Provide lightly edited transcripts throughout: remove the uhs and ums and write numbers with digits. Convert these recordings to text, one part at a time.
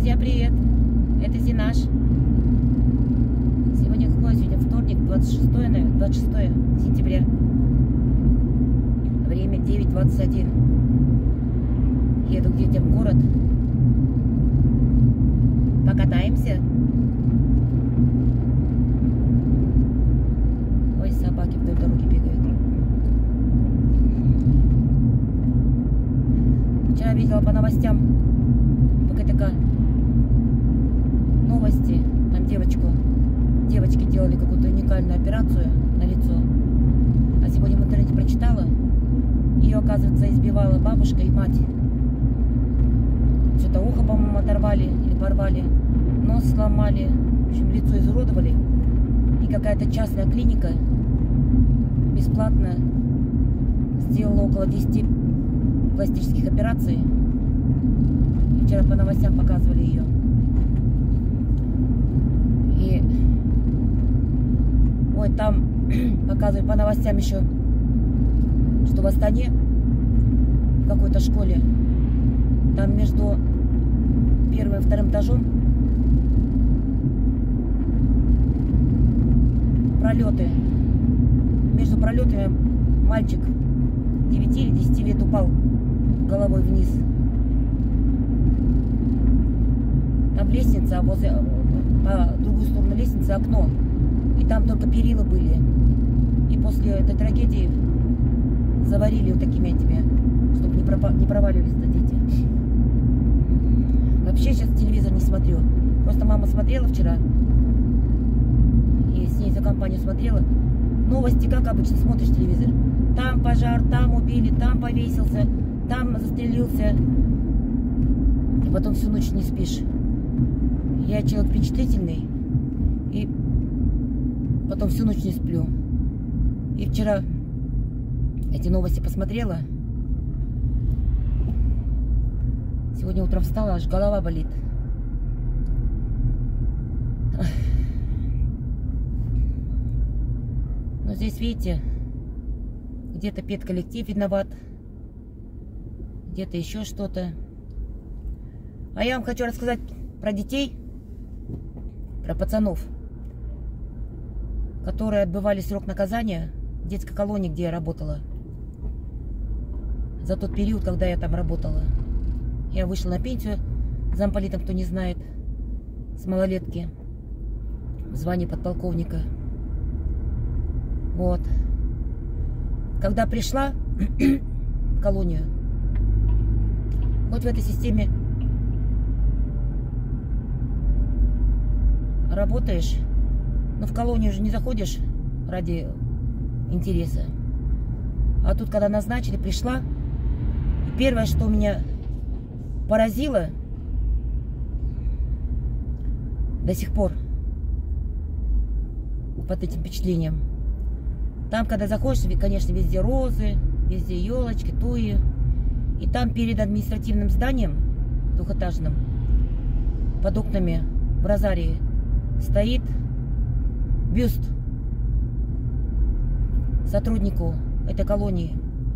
Друзья, привет! Это Зинаш. Сегодня какой? Сегодня вторник, 26 сентября. Время 9:21. Еду к детям в город. Покатаемся. Ой, собаки вдоль дороги бегают. Вчера видела по новостям ПКТК новости. Там девочки делали какую-то уникальную операцию на лицо. А сегодня в интернете прочитала. Ее, оказывается, избивала бабушка и мать. Что-то ухо, по-моему, оторвали или порвали. Нос сломали. В общем, лицо изуродовали. И какая-то частная клиника бесплатно сделала около 10 пластических операций. И вчера по новостям показывали ее. И ой, там показывают по новостям еще, что в Астане, в какой-то школе, там между первым и вторым этажом пролеты. Между пролетами мальчик 9 или 10 лет упал головой вниз. Там лестница, а возле, по другую сторону лестницы окно. И там только перила были. И после этой трагедии заварили вот такими этими, чтобы не проваливались-то дети. Вообще сейчас телевизор не смотрю. Просто мама смотрела вчера. И с ней за компанию смотрела. Новости, как обычно, смотришь телевизор. Там пожар, там убили, там повесился, там застрелился. И потом всю ночь не спишь. Я человек впечатлительный. И потом всю ночь не сплю. И вчера эти новости посмотрела. Сегодня утром встала, аж голова болит. Но здесь, видите, где-то педколлектив виноват, где-то еще что-то. А я вам хочу рассказать про детей, про пацанов, которые отбывали срок наказания в детской колонии, где я работала. За тот период, когда я там работала. Я вышла на пенсию замполитом, кто не знает, с малолетки, в звании подполковника. Вот. Когда пришла в колонию, вот в этой системе работаешь, но в колонию же не заходишь ради интереса. А тут, когда назначили, пришла, и первое, что меня поразило до сих пор под этим впечатлением. Там, когда заходишь, конечно, везде розы, везде елочки, туи. И там перед административным зданием двухэтажным, под окнами в розарии, стоит бюст сотруднику этой колонии.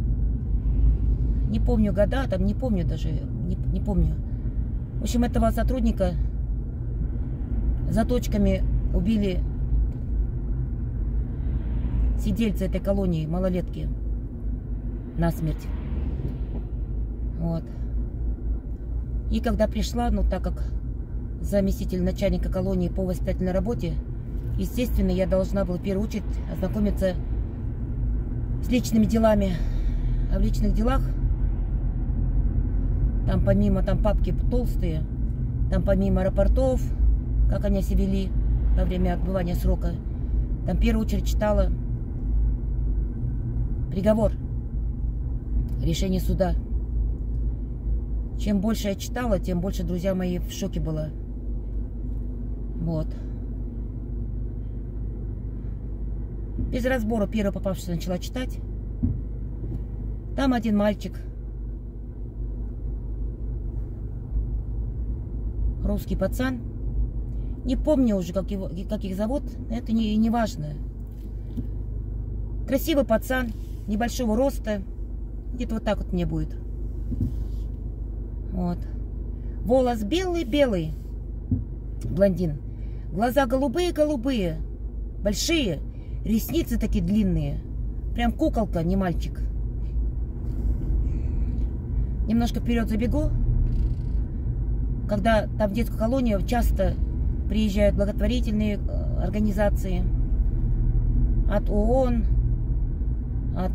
Не помню года, там не помню даже, не помню. В общем, этого сотрудника заточками убили сидельцы этой колонии, малолетки, насмерть. Вот. И когда пришла, ну так как заместитель начальника колонии по воспитательной работе, естественно, я должна была в первую очередь ознакомиться с личными делами. А в личных делах, там помимо, там папки толстые, там помимо рапортов, как они себя вели во время отбывания срока, там в первую очередь читала приговор, решение суда. Чем больше я читала, тем больше, друзья мои, в шоке была. Вот. Без разбора первое попавшееся начала читать. Там один мальчик, русский пацан. Не помню уже, как их зовут. Это не важно. Красивый пацан, небольшого роста. Где-то вот так вот мне будет. Вот. Волос белый-белый. Блондин. Глаза голубые-голубые. Большие. Ресницы такие длинные. Прям куколка, не мальчик. Немножко вперед забегу. Когда там в детскую колонию часто приезжают благотворительные организации от ООН, от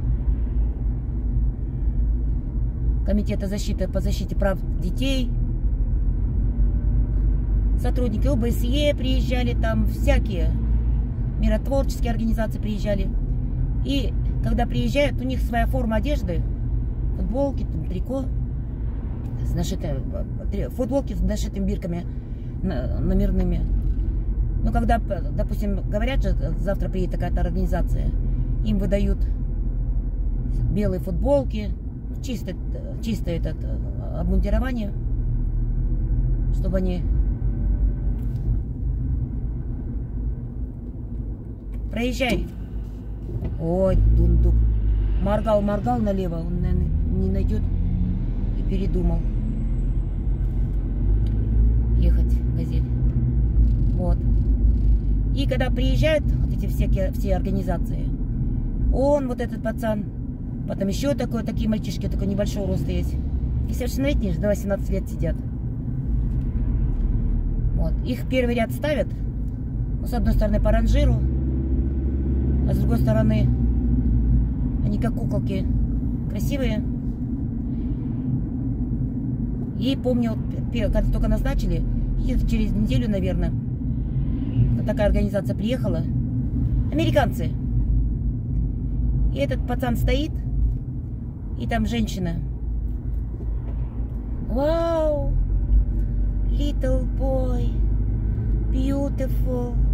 Комитета по защите прав детей, сотрудники ОБСЕ приезжали, там всякие миротворческие организации приезжали. И когда приезжают, у них своя форма одежды, футболки, там, трико, с футболки с нашитыми бирками номерными. Но когда, допустим, говорят, что завтра приедет такая-то организация, им выдают белые футболки, чисто это обмундирование, чтобы они проезжай. Ой, дундук. Моргал налево, он, наверное, не найдет и передумал ехать, газель. Вот. И когда приезжают вот эти все организации, он, вот этот пацан, потом еще такие мальчишки, такой небольшого роста есть. И совершеннолетние же до 18 лет сидят. Вот. Их первый ряд ставят, ну, с одной стороны по ранжиру, а с другой стороны они как куколки красивые. И помню, когда только назначили, где-то через неделю, наверное, такая организация приехала. Американцы. И этот пацан стоит, и там женщина. Вау! Little boy. Beautiful.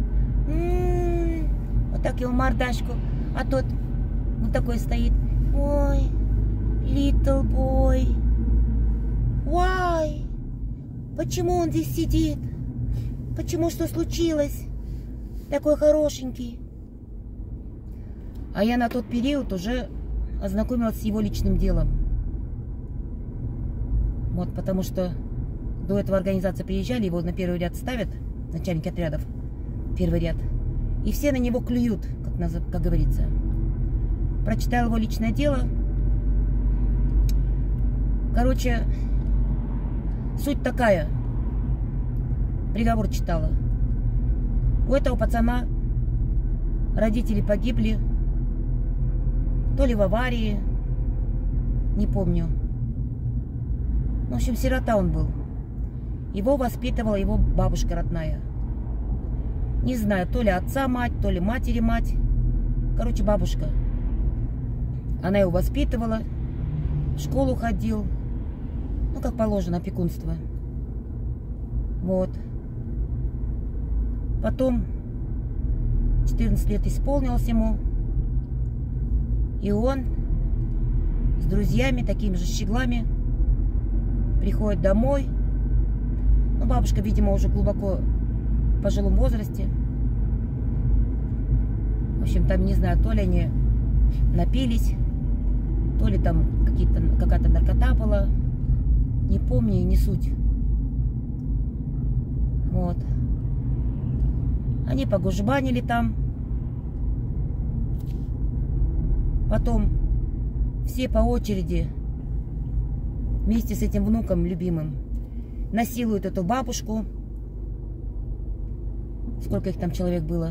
Вот так его мордашку. А тот вот такой стоит. Ой, little boy. Why? Почему он здесь сидит? Почему, что случилось? Такой хорошенький. А я на тот период уже ознакомилась с его личным делом. Вот, потому что до этого организации приезжали, его на первый ряд ставят, начальники отрядов, первый ряд. И все на него клюют, как говорится. Прочитала его личное дело. Короче, суть такая. Приговор читала. У этого пацана родители погибли. То ли в аварии. Не помню. В общем, сирота он был. Его воспитывала его бабушка родная. Не знаю, то ли отца мать, то ли матери мать. Короче, бабушка. Она его воспитывала. В школу ходил. Ну, как положено, опекунство. Вот. Потом 14 лет исполнилось ему. И он с друзьями, такими же щеглами, приходит домой. Ну, бабушка, видимо, уже глубоко в пожилом возрасте. В общем, там, не знаю, то ли они напились, то ли там какая-то наркота была. Не помню и не суть. Вот. Они погужбанили там. Потом все по очереди вместе с этим внуком любимым насилуют эту бабушку. Сколько их там человек было.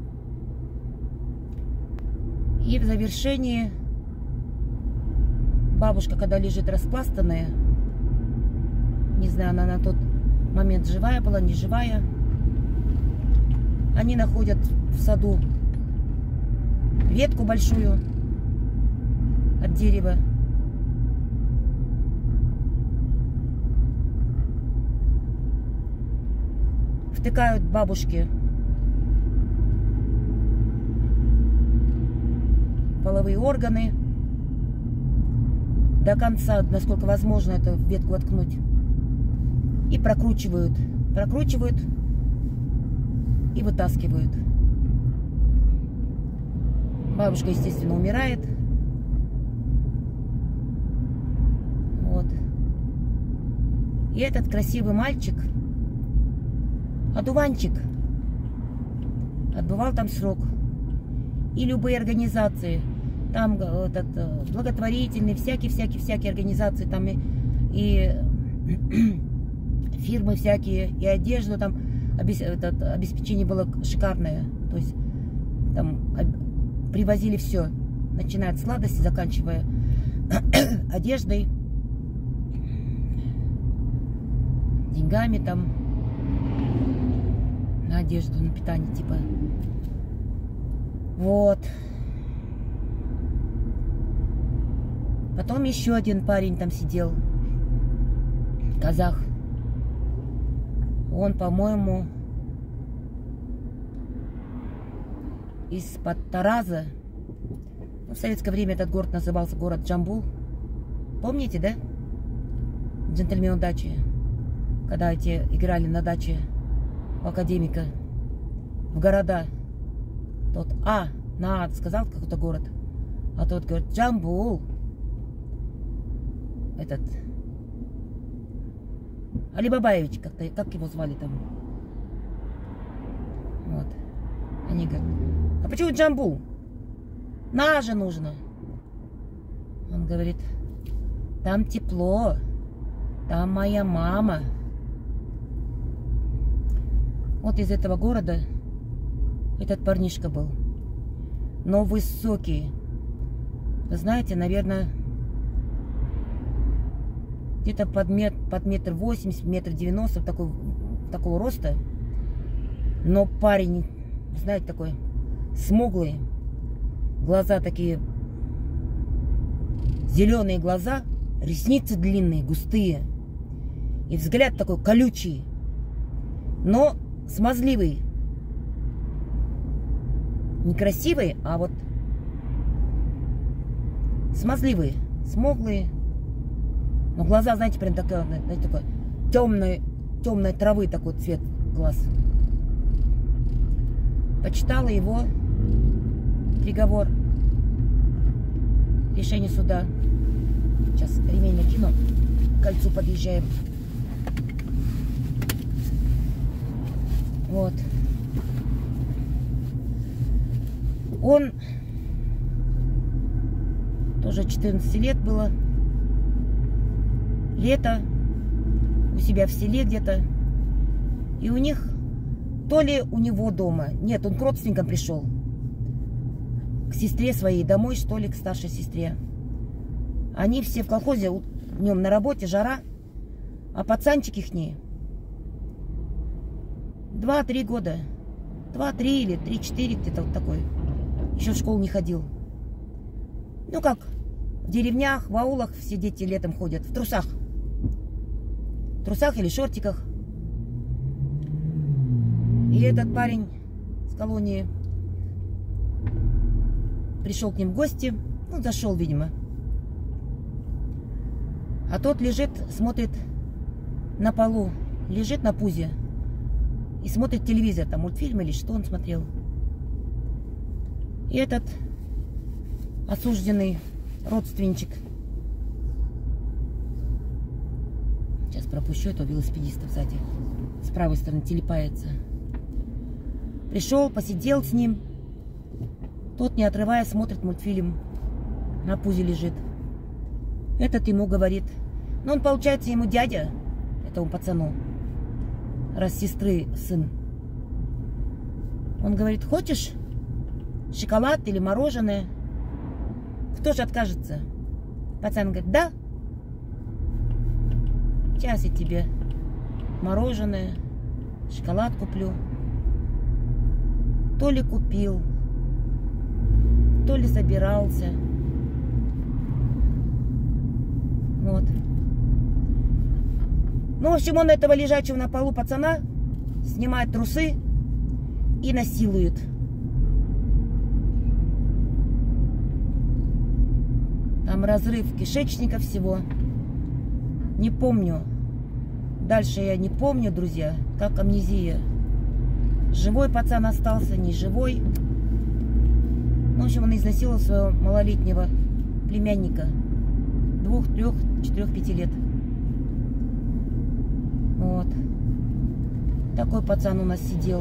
И в завершении бабушка, когда лежит распластанная, не знаю, она на тот момент живая была, не живая, они находят в саду ветку большую от дерева. Втыкают бабушке половые органы до конца, насколько возможно, эту ветку воткнуть. И прокручивают и вытаскивают. Бабушка, естественно, умирает. Вот. И этот красивый мальчик, одуванчик, отбывал там срок. И любые организации, там благотворительные, всякие организации, там и фирмы всякие, и одежду там, обеспечение было шикарное. То есть там привозили все, начиная от сладости, заканчивая одеждой, деньгами там, на одежду, на питание, типа. Вот. Потом еще один парень там сидел, казах. Он, по-моему, из-под Тараза. В советское время этот город назывался город Джамбул. Помните, да? Джентльмены дачи. Когда эти играли на даче у академика в города. Тот на сказал какой-то город. А тот говорит, Джамбул. Этот Алибабаевич, как его звали там. Вот. Они говорят, а почему Джамбул? На же нужно. Он говорит, там тепло, там моя мама. Вот из этого города этот парнишка был. Но высокий. Вы знаете, наверное, где-то под метр 80, метр 90, такого роста. Но парень, знаете, такой смуглый. Глаза такие, зеленые глаза, ресницы длинные, густые. И взгляд такой колючий, но смазливый. Не красивый, а вот смазливый, смуглый. Но глаза, знаете, прям такой темной травы такой цвет глаз. Почитала его приговор, решение суда. Сейчас ремень накину, к кольцу подъезжаем. Вот. Он тоже 14 лет было. Лето у себя в селе где-то. И у них, то ли у него дома, нет, он к родственникам пришел. К сестре своей домой, что ли, к старшей сестре. Они все в колхозе, днем на работе, жара. А пацанчик ихний 2-3 года. 2-3 или 3-4, где-то вот такой. Еще в школу не ходил. Ну как, в деревнях, в аулах все дети летом ходят в трусах. В трусах или шортиках. И этот парень с колонии пришел к ним в гости. Ну, зашел, видимо. А тот лежит, смотрит на полу. Лежит на пузе. И смотрит телевизор. Там мультфильм или что он смотрел. И этот осужденный родственничек. Сейчас пропущу этого велосипедиста сзади. С правой стороны телепается. Пришел, посидел с ним. Тот, не отрывая, смотрит мультфильм. На пузе лежит. Этот ему говорит. Ну, он, получается, ему дядя, этому пацану. Раз сестры сын. Он говорит, хочешь шоколад или мороженое? Кто же откажется? Пацан говорит, да. Сейчас я тебе мороженое, шоколад куплю. То ли купил, то ли собирался. Вот. Ну, в общем, он этого лежачего на полу пацана снимает трусы и насилует. Там разрыв кишечника всего. Не помню. Дальше я не помню, друзья, как амнезия. Живой пацан остался, не живой. Ну, в общем, он изнасиловал своего малолетнего племянника. 2, 3, 4, 5 лет. Такой пацан у нас сидел.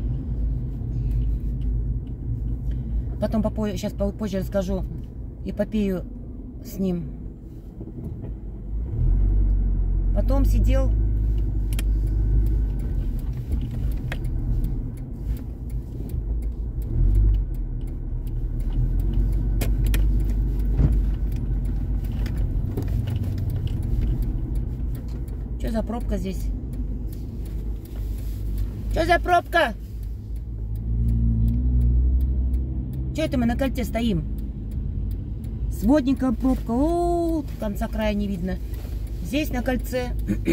Потом сейчас попозже расскажу эпопею с ним. Потом сидел Что за пробка здесь? Что за пробка? Что это мы на кольце стоим? Сводненькая пробка. О, конца края не видно. Здесь на кольце.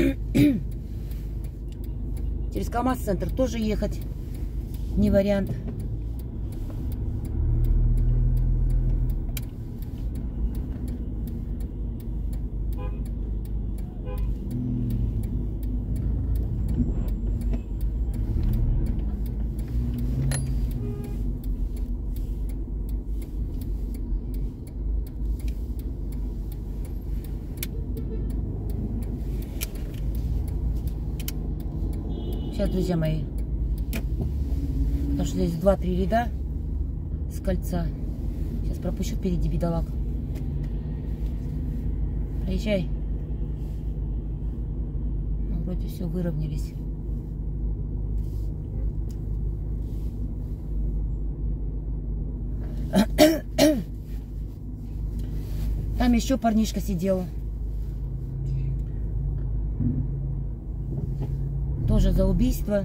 Через КамАЗ-центр тоже ехать не вариант. Сейчас, друзья мои, потому что здесь 2-3 ряда с кольца. Сейчас пропущу впереди бедолаг. Проезжай. Ну, вроде все выровнялись. Там еще парнишка сидел. Тоже за убийство.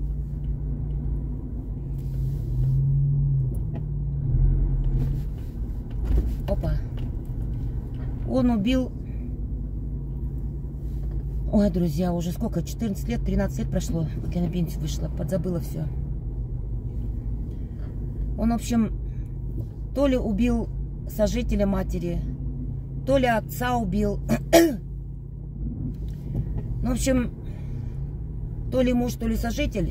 Опа. Он убил... Ой, друзья, уже сколько? 14 лет, 13 лет прошло, как я на пенсию вышла. Подзабыла все. Он, в общем, то ли убил сожителя матери, то ли отца убил. Ну, в общем... То ли муж, то ли сожитель.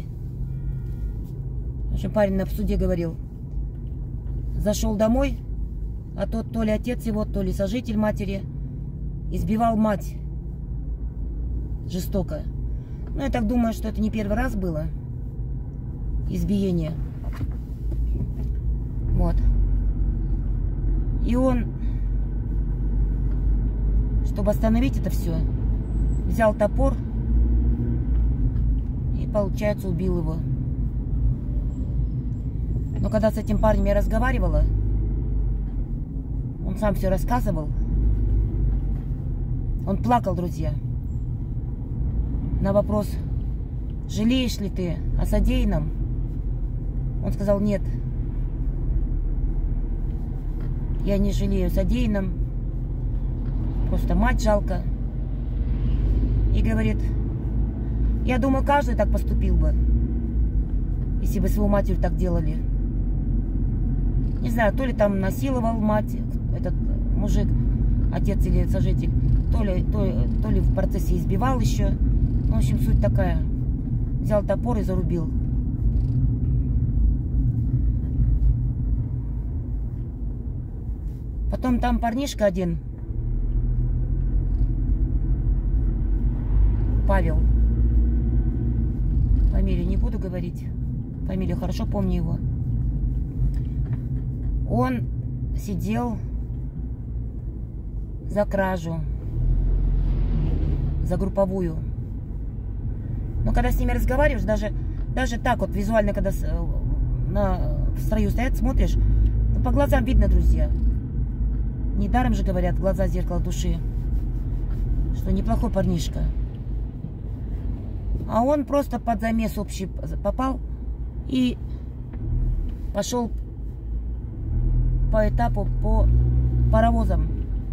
В общем, парень на суде говорил. Зашел домой, а тот то ли отец его, то ли сожитель матери избивал мать жестоко. Ну, я так думаю, что это не первый раз было. Избиение. Вот. И он, чтобы остановить это все, взял топор. Получается, убил его. Но когда с этим парнем я разговаривала, он сам все рассказывал. Он плакал, друзья. На вопрос, жалеешь ли ты о содеянном, он сказал, нет. Я не жалею о содеянном. Просто мать жалко. И говорит... Я думаю, каждый так поступил бы, если бы с его матерью так делали. Не знаю, то ли там насиловал мать, этот мужик, отец или сожитель, то ли в процессе избивал еще. Ну, в общем, суть такая. Взял топор и зарубил. Потом там парнишка один, Павел. Фамилию не буду говорить. Фамилию хорошо помню его. Он сидел за кражу. За групповую. Но когда с ними разговариваешь, даже так вот визуально, когда в строю стоят, смотришь, то по глазам видно, друзья. Недаром же говорят, глаза зеркало души. Что неплохой парнишка. А он просто под замес общий попал и пошел по этапу по паровозам.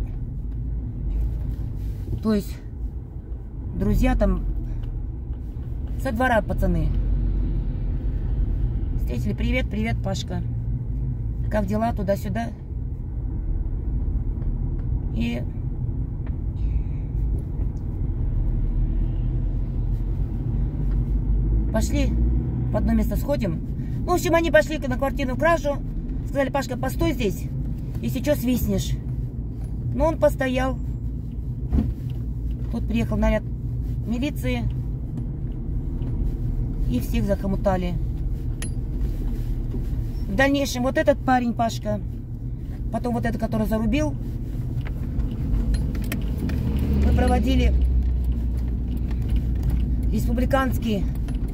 То есть друзья там со двора пацаны встретили. Привет, привет, Пашка. Как дела? Туда-сюда. И пошли в одно место сходим. Ну, в общем, они пошли на квартирную кражу. Сказали, Пашка, постой здесь, если что, свистнешь. Но он постоял. Тут приехал наряд милиции. И всех захомутали. В дальнейшем вот этот парень, Пашка, потом вот этот, который зарубил, мы проводили республиканский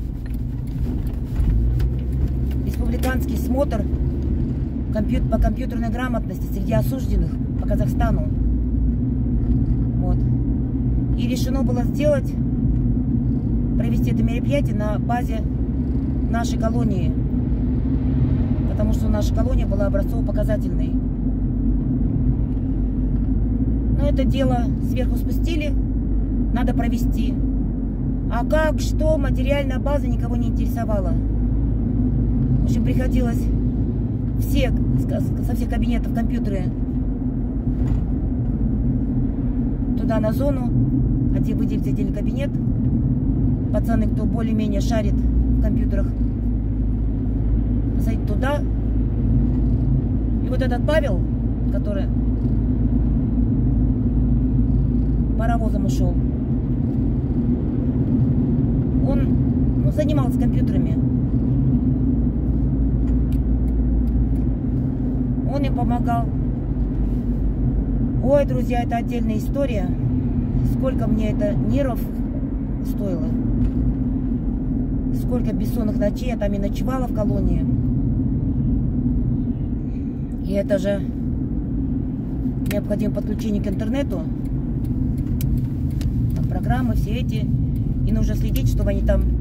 смотр по компьютерной грамотности среди осужденных по Казахстану. Вот. И решено было провести это мероприятие на базе нашей колонии, потому что наша колония была образцово-показательной. Но это дело сверху спустили, надо провести. А как, что, материальная база никого не интересовала. В общем, приходилось со всех кабинетов компьютеры туда на зону, где выделить отдельный кабинет. Пацаны, кто более-менее шарит в компьютерах, посадить туда. И вот этот Павел, который паровозом ушел, он занимался компьютерами. Он им помогал. Ой, друзья, это отдельная история. Сколько мне это нервов стоило. Сколько бессонных ночей я там и ночевала в колонии. И это же необходимо подключение к интернету. Там программы все эти. И нужно следить, чтобы они там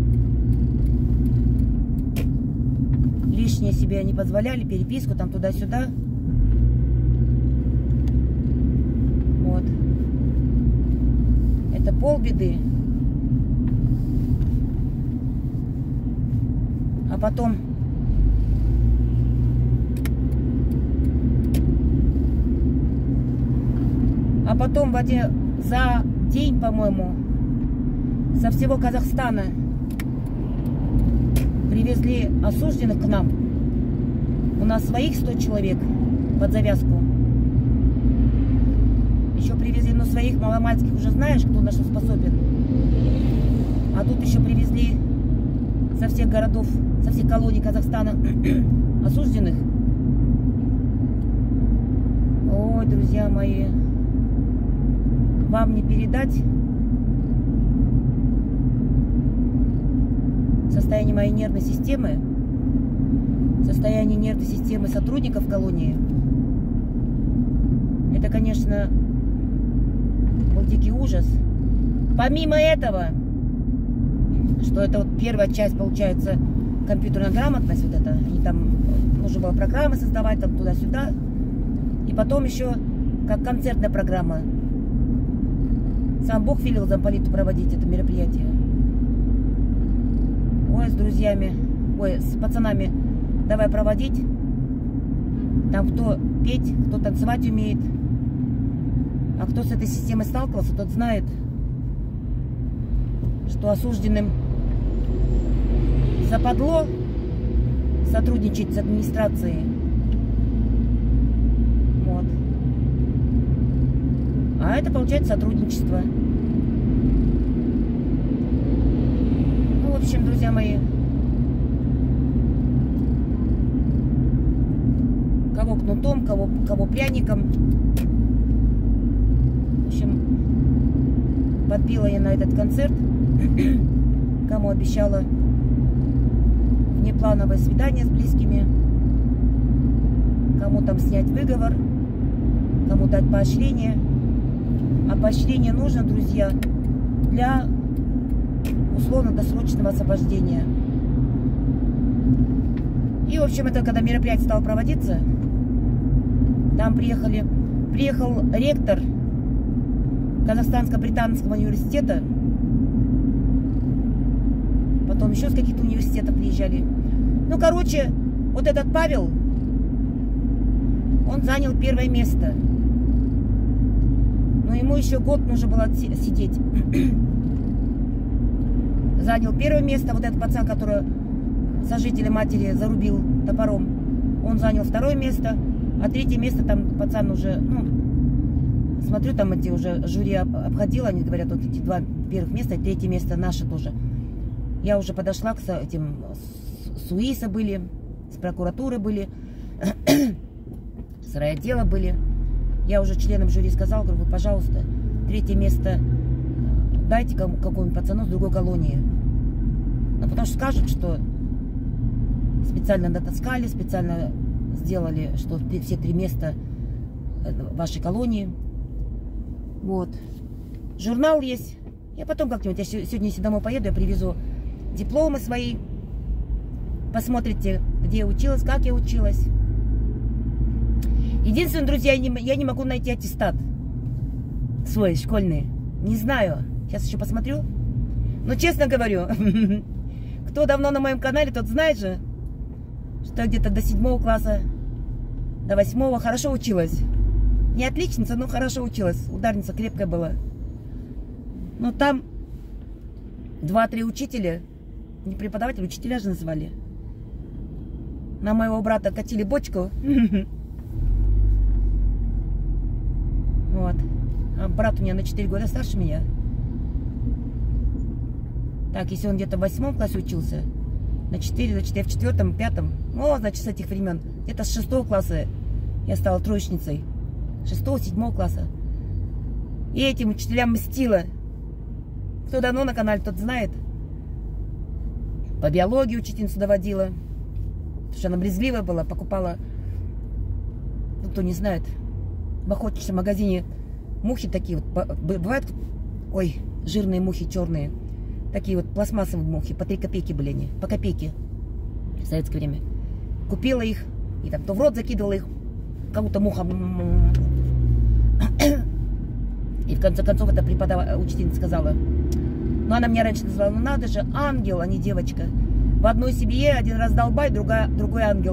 лишнее себе не позволяли, переписку там туда-сюда. Вот. Это полбеды. А потом за день, по-моему, со всего Казахстана привезли осужденных к нам. У нас своих 100 человек под завязку. Еще привезли, но своих маломальских уже знаешь, кто на что способен. А тут еще привезли со всех городов, со всех колоний Казахстана осужденных. Ой, друзья мои, вам не передать состояние моей нервной системы, состояние нервной системы сотрудников колонии. Это, конечно, был дикий ужас. Помимо этого, что это вот первая часть, получается, компьютерная грамотность, вот это, они там, нужно было программы создавать, там туда-сюда. И потом еще, как концертная программа. Сам Бог велел замполиту проводить это мероприятие. Ой, с друзьями, ой, с пацанами давай проводить. Там кто петь, кто танцевать умеет. А кто с этой системой сталкивался, тот знает, что осужденным западло сотрудничать с администрацией. Вот. А это получается сотрудничество. Ну, в общем, друзья мои, кого кнутом, кого пряником. В общем, подбила я на этот концерт, кому обещала внеплановое свидание с близкими, кому там снять выговор, кому дать поощрение. А поощрение нужно, друзья, для условно-досрочного освобождения. И, в общем, это когда мероприятие стало проводиться, там приехал ректор Казахстанско-Британского университета, потом еще с каких-то университетов приезжали. Ну, короче, вот этот Павел, он занял первое место. Но ему еще год нужно было сидеть. Занял первое место. Вот этот пацан, который сожителя матери зарубил топором, он занял второе место. А третье место там пацан уже, ну, смотрю, там эти уже жюри обходило, они говорят, вот эти два первых места, третье место наше тоже. Я уже подошла к этим, с УИСа были, с прокуратуры были, с райотдела были. Я уже членам жюри сказала, говорю, вы, пожалуйста, 3-е место дайте какому-нибудь пацану с другой колонии. Ну, потому что скажут, что специально дотаскали, специально сделали, что все 3 места в вашей колонии. Вот. Журнал есть. Я потом как-нибудь, я сегодня, если домой поеду, я привезу дипломы свои. Посмотрите, где я училась, как я училась. Единственное, друзья, я не могу найти аттестат свой, школьный. Не знаю. Сейчас еще посмотрю. Но честно говорю, кто давно на моем канале, тот знает же, что где-то до 7 класса, до 8 хорошо училась. Не отличница, но хорошо училась. Ударница крепкая была. Но там 2-3 учителя, не преподаватели, учителя же называли. На моего брата катили бочку. Вот. А брат у меня на 4 года старше меня. Так, если он где-то в 8 классе учился, на 4, значит, я в 4-м, 5-м. Ну, значит, с этих времен. Где-то с 6 класса я стала троечницей. 6-7 класса. И этим учителям мстила. Кто давно на канале, тот знает. По биологии учительницу доводила. Потому что она брезгливая была, покупала, ну, кто не знает, в охотничьем магазине мухи такие вот. Бывают, ой, жирные мухи черные. Такие вот пластмассовые мухи. По 3 копейки были они. По копейке. В советское время. Купила их. И там то в рот закидывала их. Кому-то муха. И в конце концов эта учительница сказала. Но она меня раньше назвала. Ну надо же, ангел, а не девочка. В одной семье один раз долбай, другой ангел.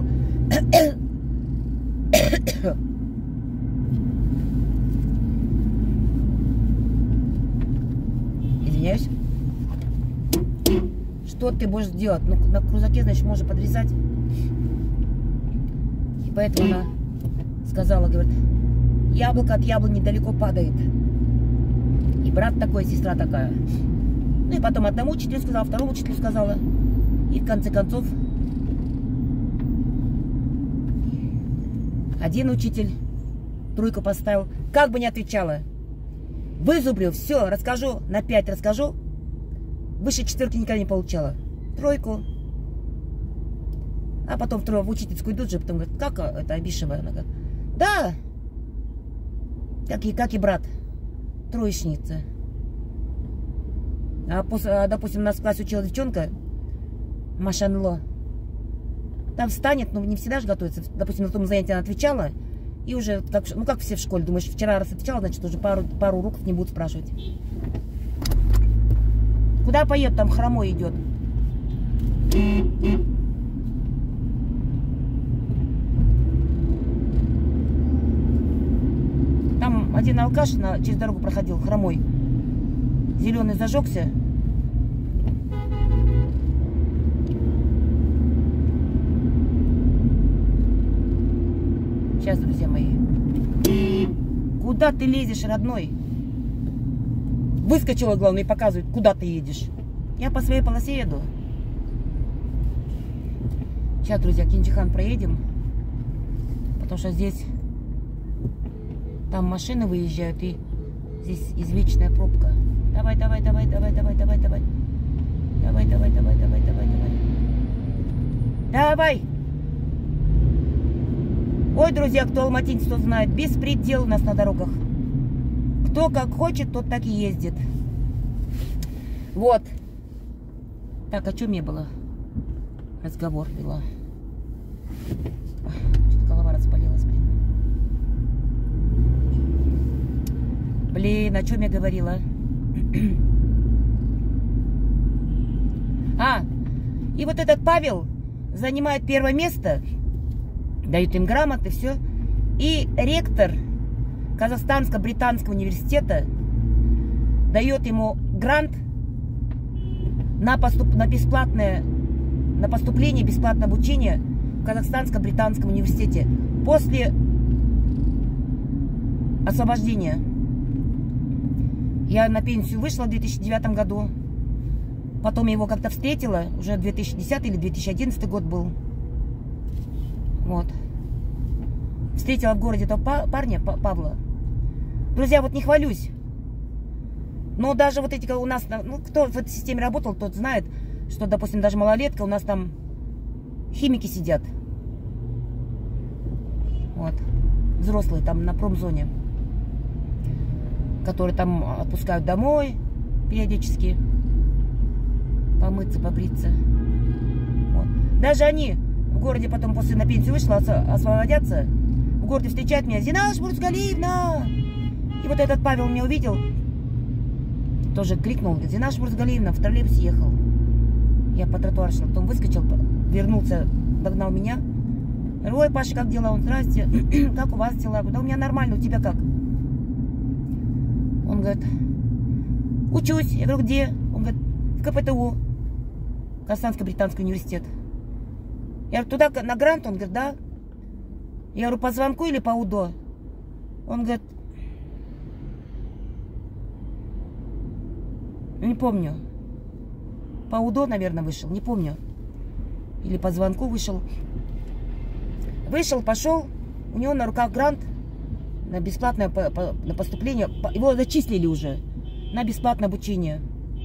Извиняюсь. Что ты будешь делать? Ну, на крузаке, значит, можно подрезать. И поэтому она сказала, говорит, яблоко от яблони далеко падает. И брат такой, сестра такая. Ну и потом одному учителю сказала, второму учителю сказала. И в конце концов один учитель 3 поставил, как бы не отвечала. Вызубрил, все, расскажу, на 5 расскажу. Выше 4 никогда не получала. 3. А потом в учительскую идут же, потом говорят, как это Абишева? Она говорит, да, как и брат, троечница. Допустим, у нас в классе учила девчонка, Машанло. Там встанет, но не всегда же готовится. Допустим, на том занятии она отвечала, и уже, как все в школе, думаешь, вчера раз отвечала, значит, уже пару уроков не будут спрашивать. Куда поедет? Там хромой идет. Там один алкаш через дорогу проходил, хромой. Зеленый зажегся. Сейчас, друзья мои. Куда ты лезешь, родной? Выскочила, главное, и показывает, куда ты едешь. Я по своей полосе еду. Сейчас, друзья, Кинджихан проедем. Потому что здесь там машины выезжают, и здесь извечная пробка. Давай. Давай. Ой, друзья, кто алматинец, тот знает, беспредел у нас на дорогах. Кто как хочет, тот так и ездит. Вот. Так, о чем я была? Разговор вела. Что-то голова распалилась, блин. Блин, о чем я говорила? И вот этот Павел занимает 1-е место. Дают им грамоты, все. И ректор Казахстанско-Британского университета дает ему грант на поступление, бесплатное обучение в Казахстанско-Британском университете после освобождения. Я на пенсию вышла в 2009 году. Потом я его как-то встретила, уже 2010 или 2011 год был. Вот. Встретила в городе этого парня, Павла. Друзья, вот не хвалюсь. Но даже вот эти у нас, ну, кто в этой системе работал, тот знает, что, допустим, даже малолетка, у нас там химики сидят. Вот. Взрослые там на промзоне. Которые там отпускают домой периодически. Помыться, побриться. Вот. Даже они в городе потом после на пенсию вышла, освободятся. В городе встречают меня: Зинаш Мурзгалиевна! И вот этот Павел меня увидел, тоже крикнул: Зинаш Мурзгалиевна, в троллейбус ехал. Я по тротуару шла, потом выскочил, вернулся, догнал меня. Говорю: ой, Паша, как дела? Он: здрасте, как у вас дела? Да у меня нормально, у тебя как? Он говорит: учусь. Я говорю: где? Он говорит: в КПТУ, Казахстанско-Британский университет. Я говорю: туда на грант? Он говорит: да. Я говорю: по звонку или по УДО? Он говорит: не помню. По УДО, наверное, вышел, не помню. Или по звонку вышел. Вышел, пошел. У него на руках грант на бесплатное на поступление. Его зачислили уже на бесплатное обучение.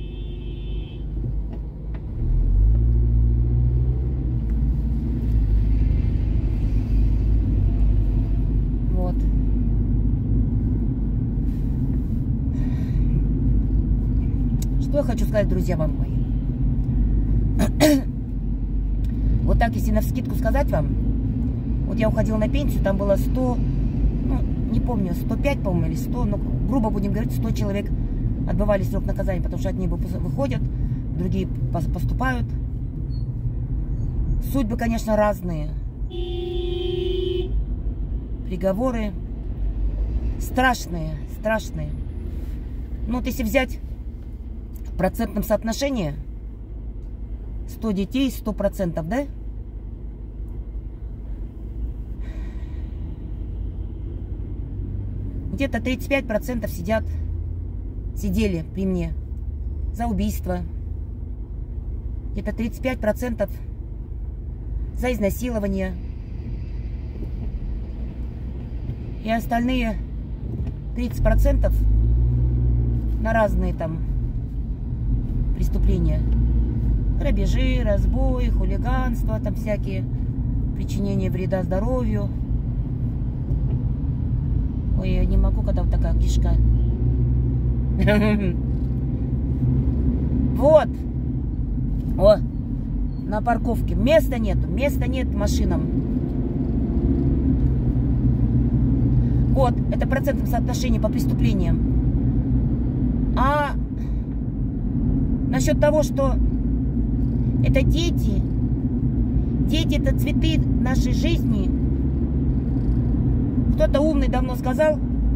Вот. Что я хочу сказать, друзья вам мои. Вот так, если навскидку сказать вам. Вот я уходила на пенсию, там было 100, ну, не помню, 105, по-моему, или 100, ну, грубо будем говорить, 100 человек отбывали срок наказания, потому что одни выходят, другие поступают. Судьбы, конечно, разные. Приговоры страшные, страшные. Ну, вот если взять в процентном соотношении 100 детей, 100%, да? Где-то 35% сидели при мне за убийство. Где-то 35% за изнасилование. И остальные 30% на разные там преступления. Грабежи, разбой, хулиганство, там всякие, причинение вреда здоровью. Ой, я не могу, когда вот такая кишка. Вот. О, на парковке. Места нет машинам. Вот, это процентное соотношение по преступлениям. А насчет того, что это дети. Дети — это цветы нашей жизни. Кто-то умный давно сказал: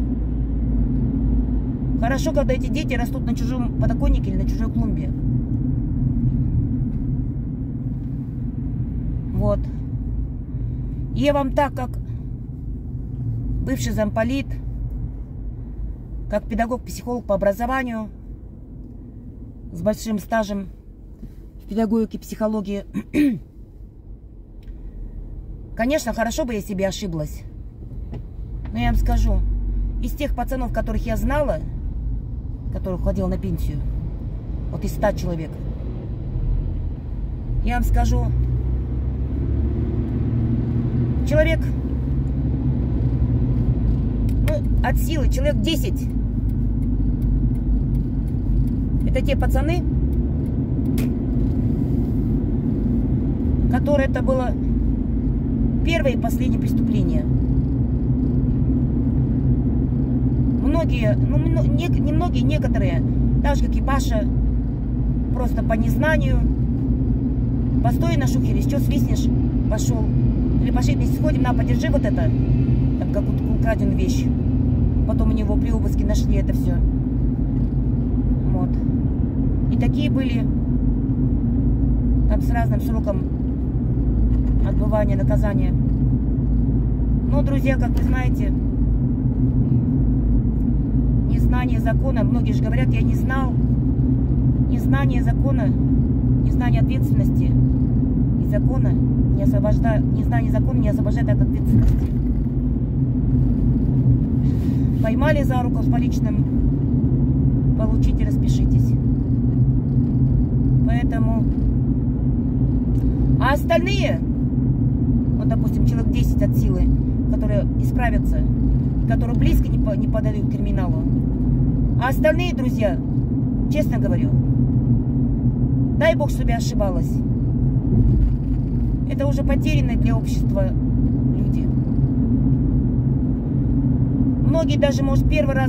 хорошо, когда эти дети растут на чужом подоконнике или на чужой клумбе. Вот. И я вам так, как бывший замполит, как педагог-психолог по образованию, с большим стажем в педагогике, психологии, конечно, хорошо бы я себе ошиблась. Но я вам скажу, из тех пацанов, которых я знала, которых ходил на пенсию, вот из 100 человек, я вам скажу, человек, ну, от силы, человек 10. Это те пацаны, которые это было первое и последнее преступление. Многие, ну, не многие, некоторые, так же, как и Паша, просто по незнанию. Постой на шухере, что свистнешь, пошел. Или пошли вместе сходим, на, подержи вот это, там какую-то украденную вещь. Потом у него при обыске нашли это все. Вот. И такие были, там с разным сроком отбывания наказания. Но, друзья, как вы знаете, незнание закона, многие же говорят: я не знал, Незнание закона, незнание ответственности и закона не освобождает, незнание закона не освобождает от ответственности. Поймали за руку с поличным, получите, распишитесь. Поэтому... А остальные, вот, допустим, человек 10 от силы, которые исправятся, которые близко не подойдут к криминалу. А остальные, друзья, честно говорю, дай Бог, чтобы я ошибалась. Это уже потерянные для общества люди. Многие даже, может, первый раз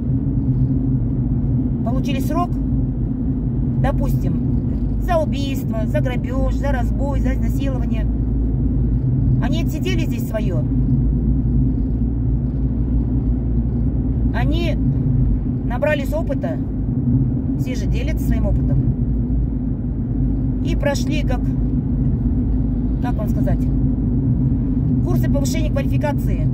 получили срок, допустим, за убийство, за грабеж, за разбой, за изнасилование. Они отсидели здесь свое. Они набрались опыта, все же делятся своим опытом. И прошли, как вам сказать, курсы повышения квалификации.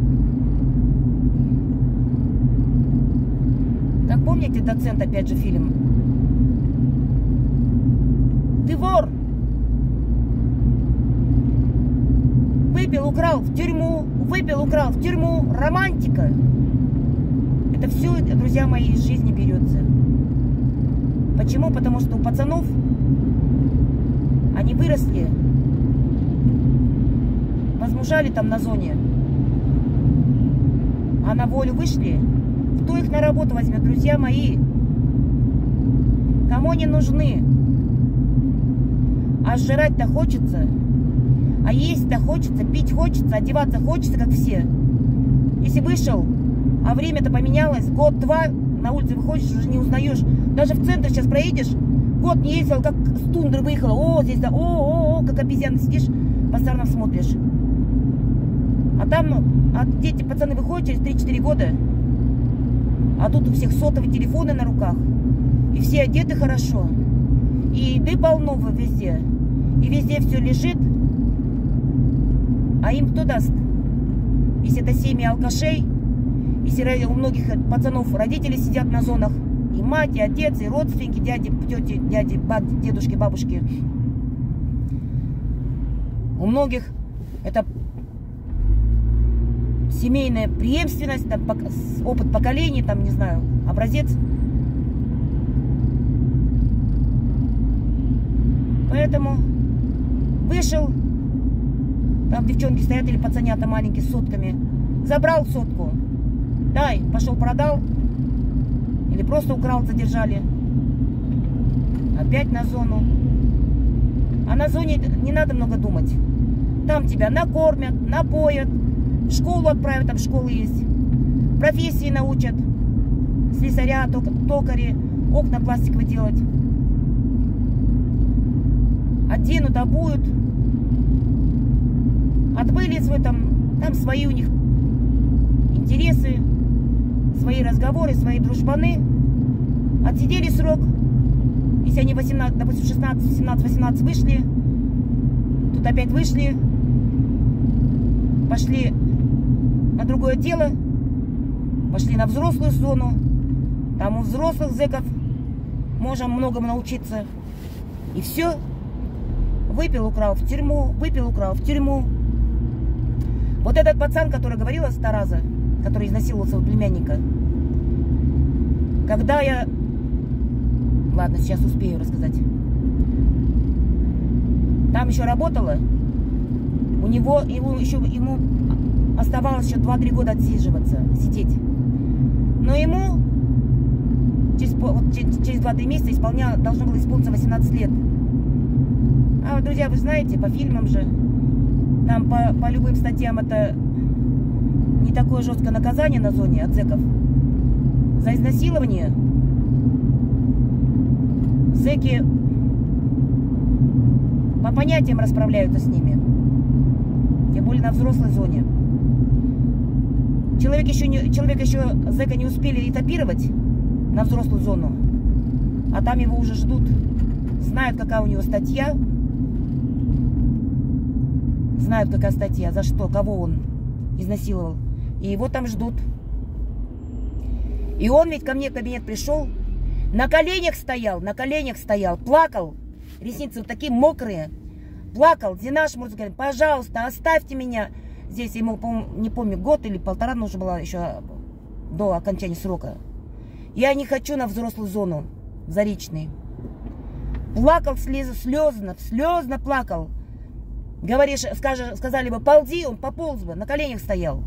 Как помните, «Доцент», опять же, фильм? Ты вор! Выпил, украл, в тюрьму. Выпил, украл, в тюрьму. Романтика. Это все, друзья мои, из жизни берется. Почему? Потому что у пацанов они выросли, возмужали там на зоне, а на волю вышли. Кто их на работу возьмет, друзья мои? Кому они нужны? А жрать-то хочется, а есть-то хочется, пить хочется, одеваться хочется, как все. Если вышел, а время-то поменялось, год-два, на улице выходишь, уже не узнаешь. Даже в центр сейчас проедешь, год не ездил, как с тундры выехала, о, здесь, да, о, как обезьяна сидишь, по сторонам смотришь. А там, дети, пацаны выходят через 3-4 года, а тут у всех сотовые телефоны на руках, и все одеты хорошо, и еды полно везде, и везде все лежит, а им кто даст? Если это семьи алкашей, если у многих пацанов родители сидят на зонах, и мать, и отец, и родственники, дяди, тети, дяди, дедушки, бабушки. У многих это семейная преемственность, там, опыт поколений, там, не знаю, образец. Поэтому вышел, там девчонки стоят или пацанята маленькие с сотками, забрал сотку, дай, пошел продал, или просто украл, задержали, опять на зону. А на зоне не надо много думать. Там тебя накормят, напоят, в школу отправят, там школы есть, профессии научат, слесаря, токари, окна пластиковые делать, оденут, обуют, отбыли свой там свои у них интересы, свои разговоры, свои дружбаны, отсидели срок. Если они 18, допустим, 16, 17, 18 вышли, тут опять вышли, пошли на другое дело, пошли на взрослую зону, там у взрослых зэков можем многому научиться. И все. Выпил, украл, в тюрьму, выпил, украл, в тюрьму. Вот этот пацан, который говорила с Тараза, который изнасиловал своего племянника, когда я... Ладно, сейчас успею рассказать. Там еще работала, ему оставалось еще 2-3 года отсиживаться, сидеть. Но ему через 2-3 месяца должно было исполниться 18 лет. А вот, друзья, вы знаете, по фильмам же, там по любым статьям это не такое жесткое наказание на зоне от зэков. За изнасилование зэки по понятиям расправляются с ними. Тем более на взрослой зоне. Человек еще зэка не успели этапировать на взрослую зону, а там его уже ждут. Знают, какая у него статья. Знают, какая статья, за что, кого он изнасиловал. И его там ждут. И он ведь ко мне в кабинет пришел, на коленях стоял, плакал. Ресницы вот такие мокрые. Плакал. Зинаш может говорить, пожалуйста, оставьте меня. Здесь ему, не помню, год или полтора нужно было еще до окончания срока. Я не хочу на взрослую зону, в Заречный. Плакал слезно плакал. Говоришь, сказали бы, ползи, он пополз бы, на коленях стоял.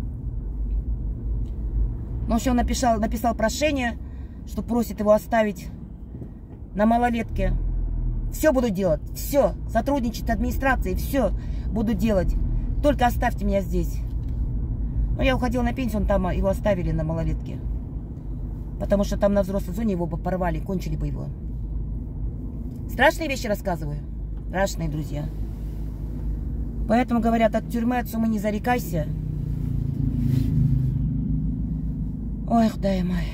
Но все написал прошение, что просит его оставить на малолетке. Все буду делать, все, сотрудничать с администрацией, все буду делать. Только оставьте меня здесь. Но я уходила на пенсию, там его оставили на малолетке. Потому что там на взрослой зоне его бы порвали, кончили бы его. Страшные вещи рассказываю. Страшные, друзья. Поэтому говорят, от тюрьмы, от сумы не зарекайся. Ой, Худай мой.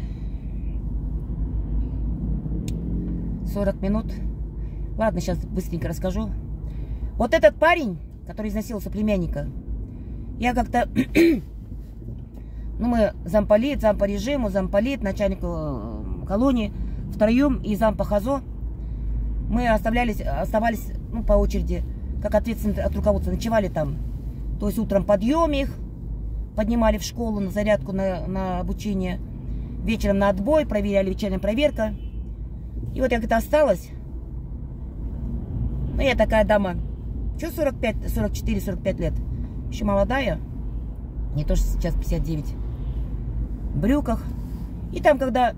40 минут. Ладно, сейчас быстренько расскажу. Вот этот парень, который изнасиловал племянника, я как-то... Ну, мы замполит, зам по режиму, замполит, начальник колонии, втроем и зам по ХАЗО. Мы оставались, ну, по очереди, как ответственные от руководства, ночевали там. То есть утром подъем их, поднимали в школу на зарядку, на обучение. Вечером на отбой, проверяли, вечерняя проверка. И вот я как-то осталась. Ну, я такая дама. Что 45, 44, 45 лет? Еще молодая. Не то, что сейчас 59. В брюках. И там, когда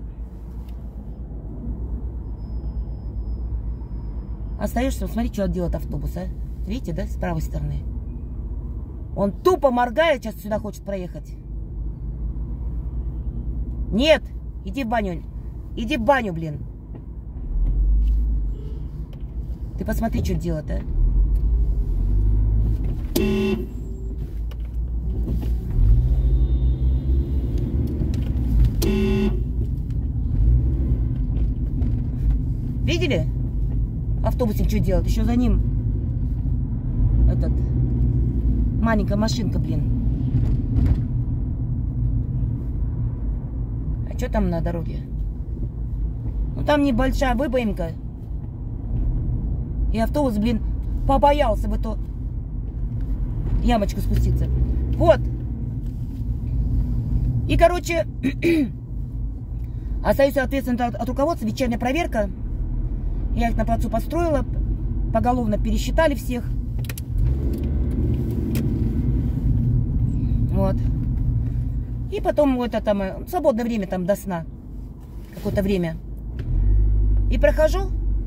остаешься, смотри, что делает автобус, а? Видите, да, с правой стороны? Он тупо моргает, сейчас сюда хочет проехать. Нет, иди в баню. Иди в баню, блин. Ты посмотри, что делает, а? Видели? Автобусник что делает? Еще за ним маленькая машинка, блин. А что там на дороге? Ну там небольшая выбоинка. И автобус, блин, побоялся бы то ямочку спуститься. Вот. И, короче, остаюсь ответственно от руководства, вечерняя проверка. Я их на плацу построила, поголовно пересчитали всех. Вот. И потом это там свободное время там до сна. Какое-то время. И прохожу.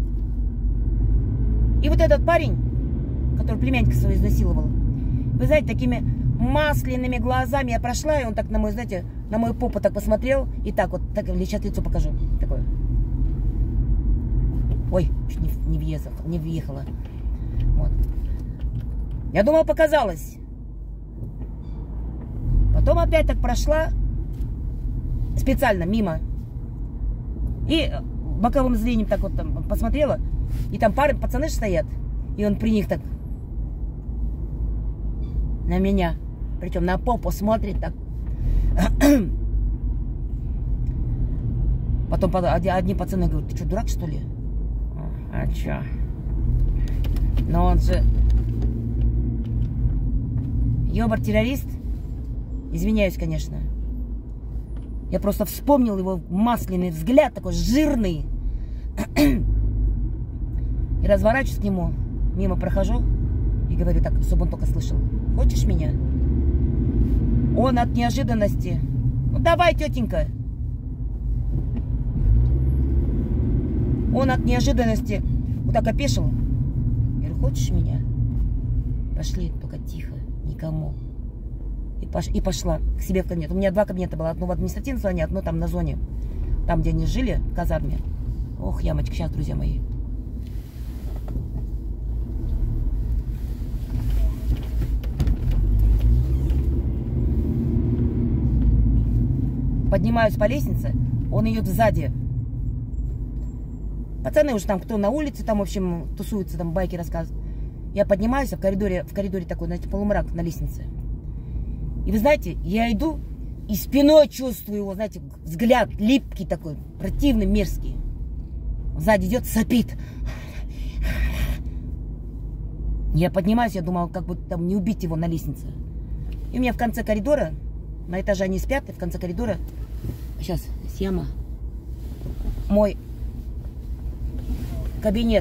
И вот этот парень, который племянника своего изнасиловал, вы знаете, такими масляными глазами я прошла, и он так на мой, знаете, на мою попу так посмотрел, и так вот, так, сейчас лицо покажу. Такое. Ой, чуть не въехала. Вот. Я думала, показалось. Потом опять так прошла, специально, мимо. И боковым зрением так вот там посмотрела, и там пацаны стоят, и он при них так на меня, причем на попу смотрит так. Потом одни пацаны говорят, ты что, дурак, что ли? А чё? Но он же ёбар-террорист. Извиняюсь, конечно. Я просто вспомнил его масляный взгляд, такой жирный. И разворачиваюсь к нему, мимо прохожу и говорю так, чтобы он только слышал. Хочешь меня? Он от неожиданности. Ну давай, тетенька. Он от неожиданности вот так опешил. Я говорю, хочешь меня? Пошли, только тихо, никому. И пошла к себе в кабинет. У меня 2 кабинета было. Одно в административном зоне, одно там на зоне. Там, где они жили, в казарме. Ох, ямочка, сейчас, друзья мои. Поднимаюсь по лестнице, он идет сзади. Пацаны уже там, кто на улице, там, в общем, тусуются, там байки рассказывают. Я поднимаюсь, а в коридоре такой, знаете, полумрак на лестнице. И вы знаете, я иду, И спиной чувствую его, знаете, взгляд липкий такой, противный, мерзкий. Сзади идет, сопит. Я поднимаюсь, я думала, как бы там не убить его на лестнице. И у меня в конце коридора, на этаже они спят, и в конце коридора, сейчас, съема, мой кабинет.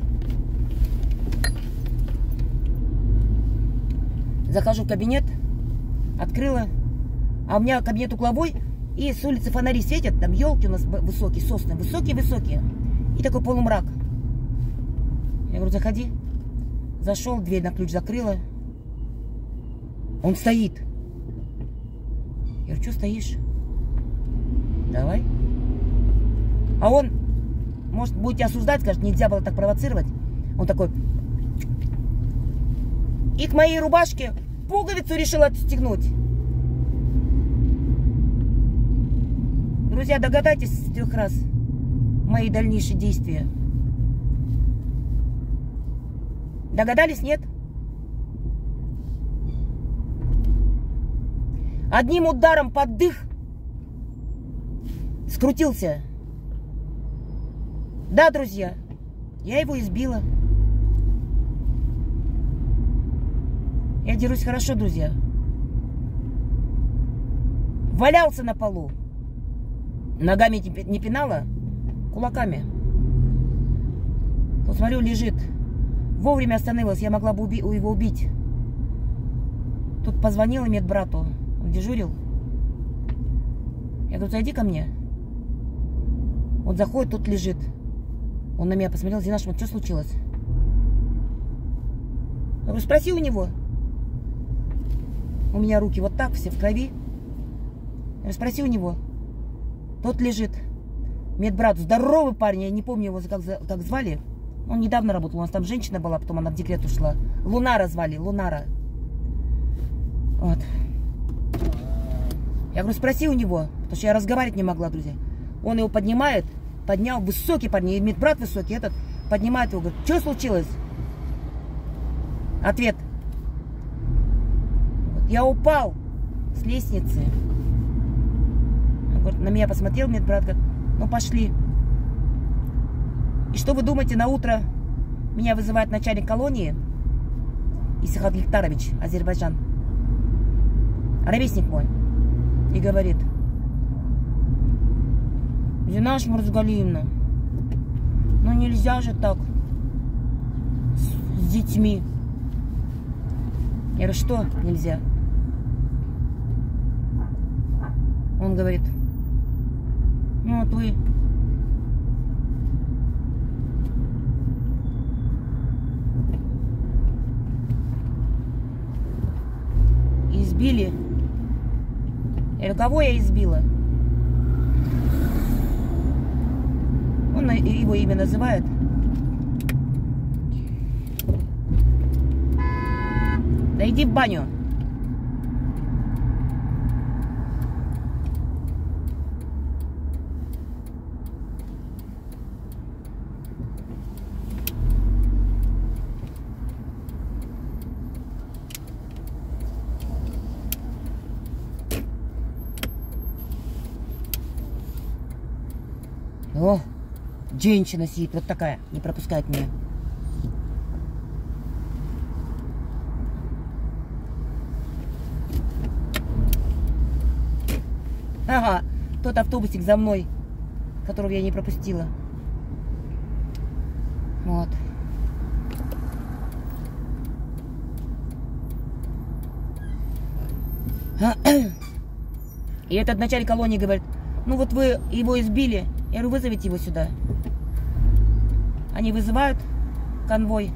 Захожу в кабинет, открыла, а у меня кабинет угловой, и с улицы фонари светят, там елки у нас высокие, сосны, высокие-высокие, и такой полумрак. Я говорю, заходи. Зашел, дверь на ключ закрыла. Он стоит. Я говорю, что стоишь? Давай. А он, может, будете осуждать, скажет, нельзя было так провоцировать. Он такой. И к моей рубашке пуговицу решил отстегнуть. Друзья, догадайтесь с 3 раз мои дальнейшие действия. Догадались, нет? Одним ударом под дых скрутился. Да, друзья, я его избила. Я дерусь хорошо, друзья. Валялся на полу. Ногами не пинала, кулаками. Вот смотрю, лежит. Вовремя остановилась, я могла бы его убить. Тут позвонила медбрату, он дежурил. Я говорю, зайди ко мне. Он заходит, тут лежит. Он на меня посмотрел, Зинаш, что случилось? Я говорю, спроси у него. У меня руки вот так, все в крови. Я говорю, спроси у него. Тот лежит. Медбрат, здоровый парень, я не помню его как звали. Он недавно работал, у нас там женщина была, потом она в декрет ушла. Лунара звали, Лунара. Вот. Я говорю, спроси у него, потому что я разговаривать не могла, друзья. Он его поднимает, поднял, высокий парень, и медбрат высокий, этот поднимает его, говорит, что случилось? Ответ. Я упал с лестницы. Он говорит, на меня посмотрел медбрат, говорит, ну пошли. И что вы думаете, на утро меня вызывает начальник колонии Исихат Гектарович, Азербайджан, ровесник мой, и говорит, Зинаш Мурзгалиевна, ну нельзя же так с детьми. Я говорю, что нельзя? Он говорит, ну вот вы избили. Я говорю, кого я избила? Он его имя называет. Да иди в баню. О, женщина сидит, вот такая, не пропускает меня. Ага, тот автобусик за мной, которого я не пропустила. Вот. И этот начальник колонии говорит, ну вот вы его избили. Я говорю, вызовите его сюда. Они вызывают конвой.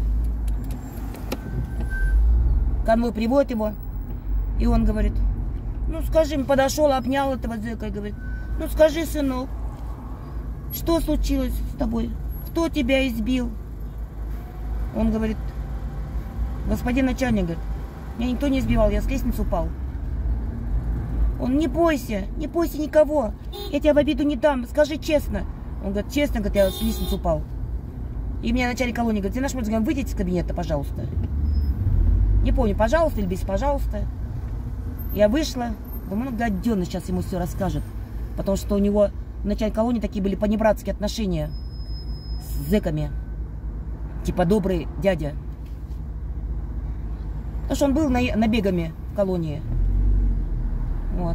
Конвой приводит его. И он говорит, ну скажи, подошел, обнял этого зэка и говорит, ну скажи, сынок, что случилось с тобой? Кто тебя избил? Он говорит, господин начальник, говорит, меня никто не избивал, я с лестницы упал. Он, не бойся никого, я тебя в обиду не дам, скажи честно. Он говорит, честно, говорит, я с лестницы упал. И меня начальник колонии говорит, Зинаш Мурзгалиевна, выйдите из кабинета, пожалуйста. Не помню, пожалуйста или без пожалуйста. Я вышла, Думаю, ну, гаденыш сейчас ему все расскажет. Потому что у него в начале колонии такие были понебратские отношения с зэками. Типа добрый дядя. Потому что он был набегами в колонии. Вот.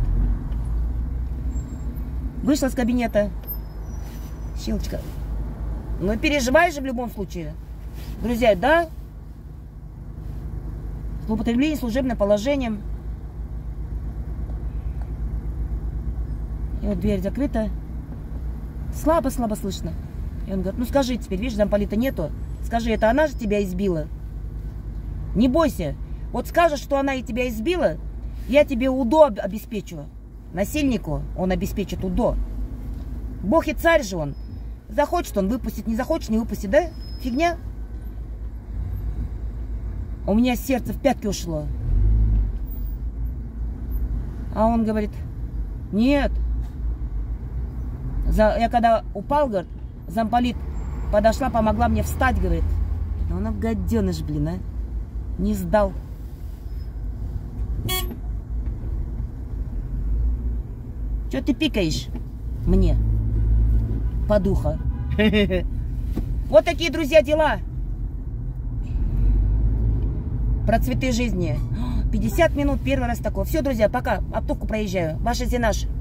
Вышла из кабинета. Щелочка. Ну, переживаешь же в любом случае. Друзья, да? Злоупотребление служебным положением. И вот дверь закрыта. Слабо-слабо слышно. И он говорит, ну скажи теперь, видишь, замполита нету. Скажи, это она же тебя избила? Не бойся. Вот скажешь, что она и тебя избила, я тебе УДО обеспечу. Насильнику он обеспечит УДО. Бог и царь же он. Захочет он выпустит, не захочет не выпустит, да? Фигня. У меня сердце в пятки ушло. А он говорит, нет. Я когда упал, говорит, замполит подошла, помогла мне встать, говорит. Ну, она гаденыш, блин, а. Не сдал. Че ты пикаешь мне? Подуха. Вот такие, друзья, дела. Про цветы жизни. 50 минут, первый раз такое. Все, друзья, пока. Оптовку проезжаю. Ваша Зинаш.